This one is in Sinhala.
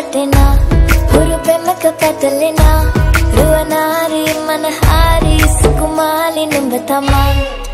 වැටෙනා හුරු පෙමක පැටලෙනා රුවනාරි මනහාරි සුකුමාලි නුඹ තමා